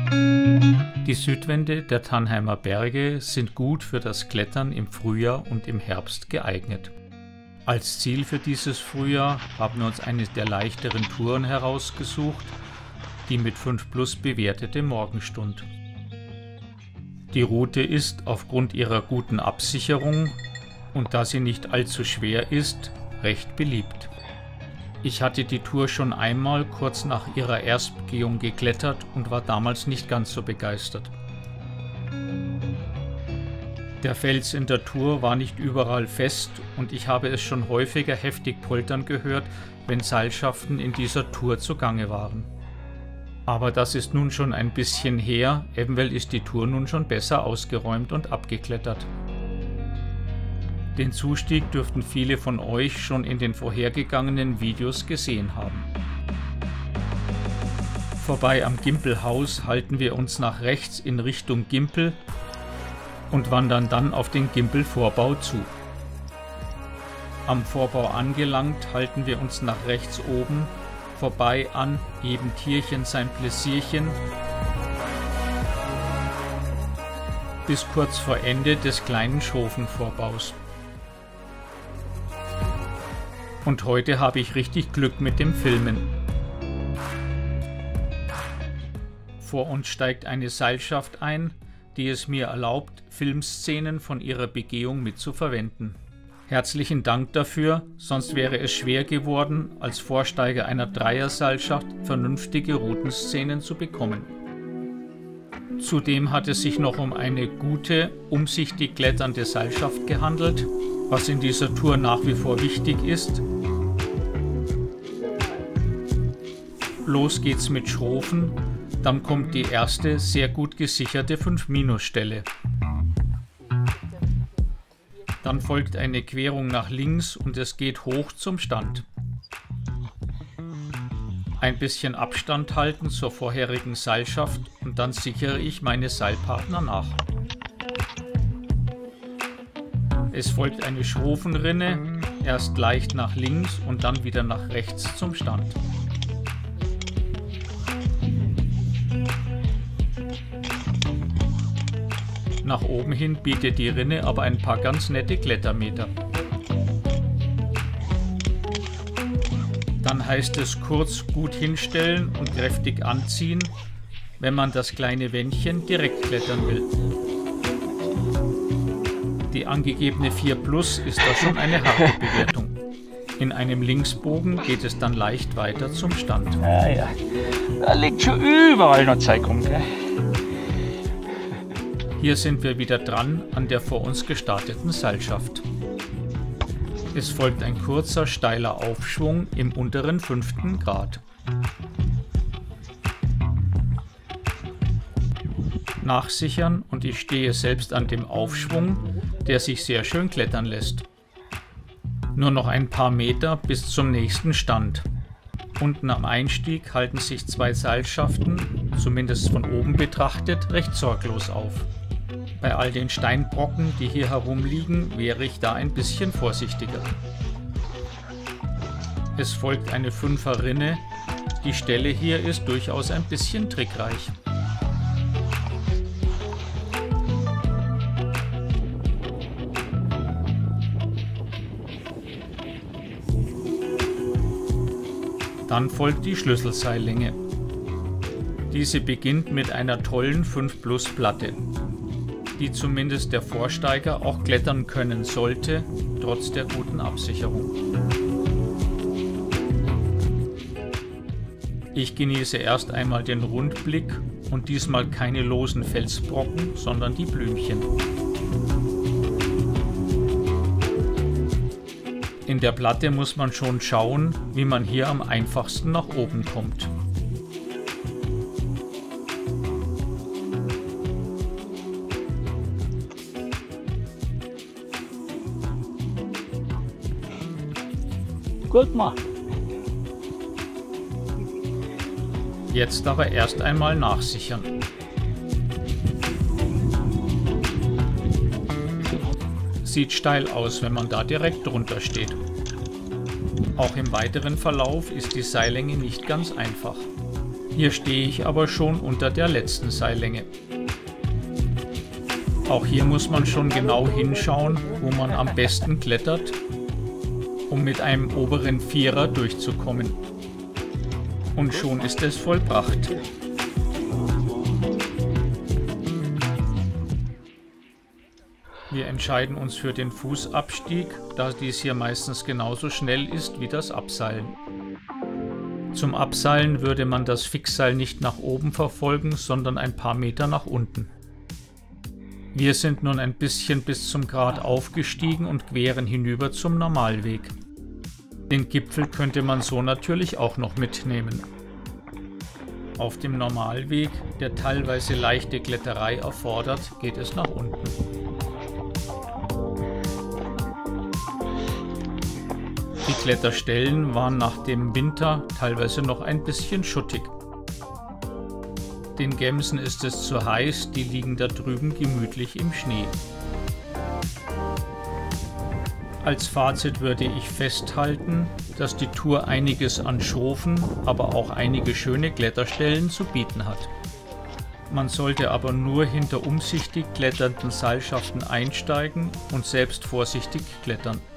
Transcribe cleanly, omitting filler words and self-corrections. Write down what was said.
Die Südwände der Tannheimer Berge sind gut für das Klettern im Frühjahr und im Herbst geeignet. Als Ziel für dieses Frühjahr haben wir uns eine der leichteren Touren herausgesucht, die mit 5+ bewertete Morgenstund. Die Route ist aufgrund ihrer guten Absicherung und da sie nicht allzu schwer ist, recht beliebt. Ich hatte die Tour schon einmal kurz nach ihrer Erstbegehung geklettert und war damals nicht ganz so begeistert. Der Fels in der Tour war nicht überall fest und ich habe es schon häufiger heftig poltern gehört, wenn Seilschaften in dieser Tour zugange waren. Aber das ist nun schon ein bisschen her, eventuell ist die Tour nun schon besser ausgeräumt und abgeklettert. Den Zustieg dürften viele von euch schon in den vorhergegangenen Videos gesehen haben. Vorbei am Gimpelhaus halten wir uns nach rechts in Richtung Gimpel und wandern dann auf den Gimpelvorbau zu. Am Vorbau angelangt halten wir uns nach rechts oben vorbei an Eben Tierchen sein Pläsierchen bis kurz vor Ende des kleinen Schofenvorbaus. Und heute habe ich richtig Glück mit dem Filmen. Vor uns steigt eine Seilschaft ein, die es mir erlaubt, Filmszenen von ihrer Begehung mitzuverwenden. Herzlichen Dank dafür, sonst wäre es schwer geworden, als Vorsteiger einer Dreierseilschaft vernünftige Routenszenen zu bekommen. Zudem hat es sich noch um eine gute, umsichtig kletternde Seilschaft gehandelt, was in dieser Tour nach wie vor wichtig ist. Los geht's mit Schrofen, dann kommt die erste sehr gut gesicherte 5- Stelle. Dann folgt eine Querung nach links und es geht hoch zum Stand. Ein bisschen Abstand halten zur vorherigen Seilschaft und dann sichere ich meine Seilpartner nach. Es folgt eine Schrofenrinne, erst leicht nach links und dann wieder nach rechts zum Stand. Nach oben hin bietet die Rinne aber ein paar ganz nette Klettermeter. Dann heißt es kurz gut hinstellen und kräftig anziehen, wenn man das kleine Wändchen direkt klettern will. Die angegebene 4+ ist da schon eine harte Bewertung. In einem Linksbogen geht es dann leicht weiter zum Stand. Ja, da liegt schon überall noch Zeug rum, gell? Hier sind wir wieder dran an der vor uns gestarteten Seilschaft. Es folgt ein kurzer, steiler Aufschwung im unteren 5. Grad. Nachsichern und ich stehe selbst an dem Aufschwung, der sich sehr schön klettern lässt. Nur noch ein paar Meter bis zum nächsten Stand. Unten am Einstieg halten sich 2 Seilschaften, zumindest von oben betrachtet, recht sorglos auf. Bei all den Steinbrocken, die hier herumliegen, wäre ich da ein bisschen vorsichtiger. Es folgt eine 5er Rinne. Die Stelle hier ist durchaus ein bisschen trickreich. Dann folgt die Schlüsselseillänge. Diese beginnt mit einer tollen 5+ Platte, die zumindest der Vorsteiger auch klettern können sollte, trotz der guten Absicherung. Ich genieße erst einmal den Rundblick und diesmal keine losen Felsbrocken, sondern die Blümchen. In der Platte muss man schon schauen, wie man hier am einfachsten nach oben kommt. Gut gemacht. Jetzt aber erst einmal nachsichern. Sieht steil aus, wenn man da direkt drunter steht. Auch im weiteren Verlauf ist die Seillänge nicht ganz einfach. Hier stehe ich aber schon unter der letzten Seillänge. Auch hier muss man schon genau hinschauen, wo man am besten klettert, um mit einem oberen Vierer durchzukommen. Und schon ist es vollbracht. Wir entscheiden uns für den Fußabstieg, da dies hier meistens genauso schnell ist wie das Abseilen. Zum Abseilen würde man das Fixseil nicht nach oben verfolgen, sondern ein paar Meter nach unten. Wir sind nun ein bisschen bis zum Grat aufgestiegen und queren hinüber zum Normalweg. Den Gipfel könnte man so natürlich auch noch mitnehmen. Auf dem Normalweg, der teilweise leichte Kletterei erfordert, geht es nach unten. Die Kletterstellen waren nach dem Winter teilweise noch ein bisschen schuttig. Den Gämsen ist es zu heiß, die liegen da drüben gemütlich im Schnee. Als Fazit würde ich festhalten, dass die Tour einiges an Schofen, aber auch einige schöne Kletterstellen zu bieten hat. Man sollte aber nur hinter umsichtig kletternden Seilschaften einsteigen und selbst vorsichtig klettern.